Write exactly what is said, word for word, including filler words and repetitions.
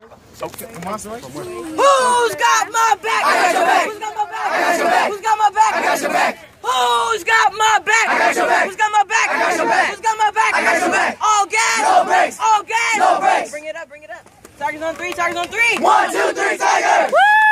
Okay, come on, son. Who's got my back? I got your back. Who's got my back? I got your back. Who's got my back? I got your back. Who's got my back? I got your back. Who's got my back? I got your back. Who's got my back? I got your back. All gas. No brakes. All gas. No brakes. Bring it up, bring it up. Tigers on three, Tigers on three. One, two, three, Tigers! Woo!